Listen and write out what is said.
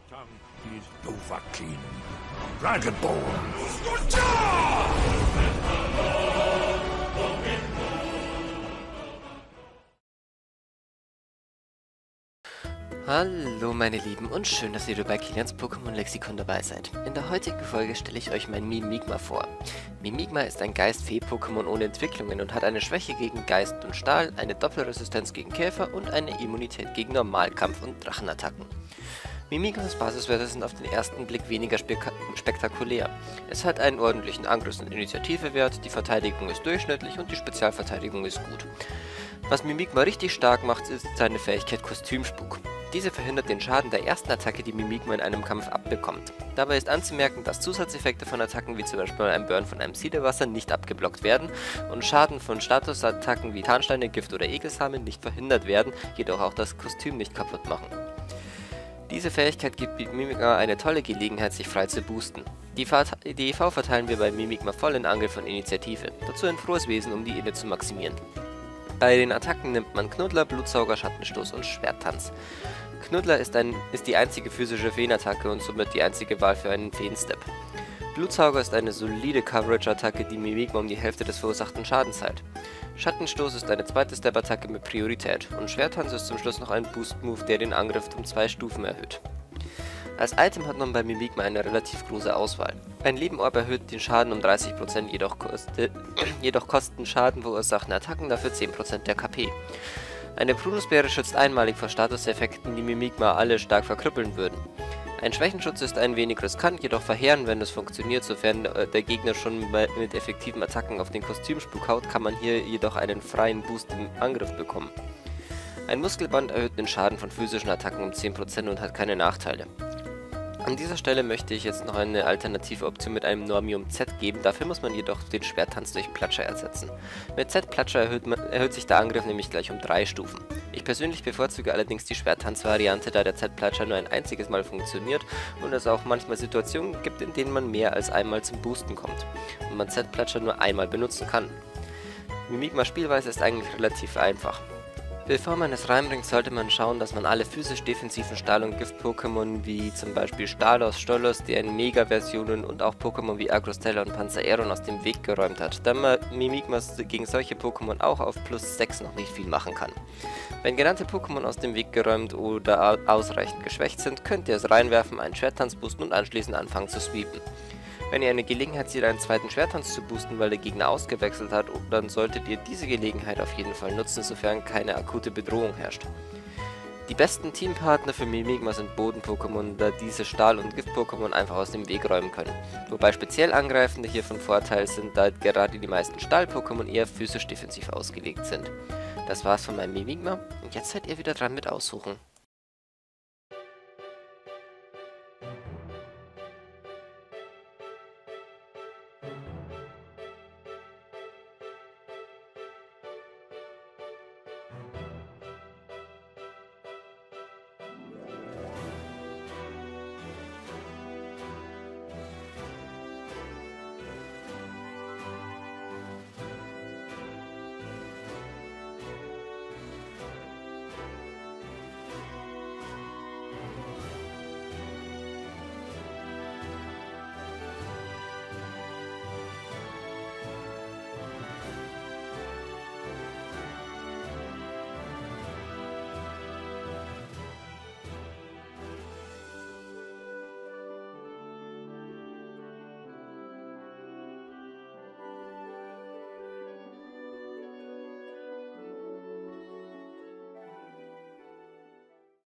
tongue is Dovahkiin, Dragonborn. Hallo meine Lieben und schön, dass ihr bei Kilians Pokémon Lexikon dabei seid. In der heutigen Folge stelle ich euch mein Mimikma vor. Mimikma ist ein Geist-Fee-Pokémon ohne Entwicklungen und hat eine Schwäche gegen Geist und Stahl, eine Doppelresistenz gegen Käfer und eine Immunität gegen Normalkampf- und Drachenattacken. Mimikmas Basiswerte sind auf den ersten Blick weniger spektakulär. Es hat einen ordentlichen Angriffs- und Initiativewert, die Verteidigung ist durchschnittlich und die Spezialverteidigung ist gut. Was Mimikma richtig stark macht, ist seine Fähigkeit Kostümspuk. Diese verhindert den Schaden der ersten Attacke, die Mimikma in einem Kampf abbekommt. Dabei ist anzumerken, dass Zusatzeffekte von Attacken wie zum Beispiel ein Burn von einem Siedewasser nicht abgeblockt werden und Schaden von Statusattacken wie Tarnsteine, Gift oder Ekelsamen nicht verhindert werden, jedoch auch das Kostüm nicht kaputt machen. Diese Fähigkeit gibt Mimikma eine tolle Gelegenheit, sich frei zu boosten. Die EV verteilen wir bei Mimikma voll in Angriff und Initiative, dazu ein frohes Wesen, um die Inne zu maximieren. Bei den Attacken nimmt man Knuddler, Blutsauger, Schattenstoß und Schwerttanz. Knuddler ist die einzige physische Feenattacke und somit die einzige Wahl für einen Feen-Step. Blutsauger ist eine solide Coverage-Attacke, die Mimikma um die Hälfte des verursachten Schadens heilt. Schattenstoß ist eine zweite Step-Attacke mit Priorität und Schwerttanz ist zum Schluss noch ein Boost-Move, der den Angriff um 2 Stufen erhöht. Als Item hat man bei Mimikma eine relativ große Auswahl. Ein Lebenorb erhöht den Schaden um 30%, jedoch kosten Schaden verursachende Attacken dafür 10% der KP. Eine Prunusbeere schützt einmalig vor Statuseffekten, die Mimikma alle stark verkrüppeln würden. Ein Schwächenschutz ist ein wenig riskant, jedoch verheerend, wenn es funktioniert, sofern der Gegner schon mit effektiven Attacken auf den Kostümspuk haut, kann man hier jedoch einen freien Boost im Angriff bekommen. Ein Muskelband erhöht den Schaden von physischen Attacken um 10% und hat keine Nachteile. An dieser Stelle möchte ich jetzt noch eine alternative Option mit einem Normium Z geben, dafür muss man jedoch den Schwerttanz durch Platscher ersetzen. Mit Z-Platscher erhöht sich der Angriff nämlich gleich um 3 Stufen. Ich persönlich bevorzuge allerdings die Schwerttanz-Variante, da der Z-Platscher nur ein einziges Mal funktioniert und es auch manchmal Situationen gibt, in denen man mehr als einmal zum Boosten kommt und man Z-Platscher nur einmal benutzen kann. Mimikmas Spielweise ist eigentlich relativ einfach. Bevor man es reinbringt, sollte man schauen, dass man alle physisch-defensiven Stahl- und Gift-Pokémon wie zum Beispiel Stalos, Stolos, deren Mega-Versionen und auch Pokémon wie Agrostella und Panzaeron aus dem Weg geräumt hat, da man Mimikma gegen solche Pokémon auch auf plus 6 noch nicht viel machen kann. Wenn genannte Pokémon aus dem Weg geräumt oder ausreichend geschwächt sind, könnt ihr es reinwerfen, einen Schwerttanz boosten und anschließend anfangen zu sweepen. Wenn ihr eine Gelegenheit seht, einen zweiten Schwerttanz zu boosten, weil der Gegner ausgewechselt hat, dann solltet ihr diese Gelegenheit auf jeden Fall nutzen, sofern keine akute Bedrohung herrscht. Die besten Teampartner für Mimikma sind Boden-Pokémon, da diese Stahl- und Gift-Pokémon einfach aus dem Weg räumen können. Wobei speziell Angreifende hier von Vorteil sind, da gerade die meisten Stahl-Pokémon eher physisch defensiv ausgelegt sind. Das war's von meinem Mimikma und jetzt seid ihr wieder dran mit Aussuchen.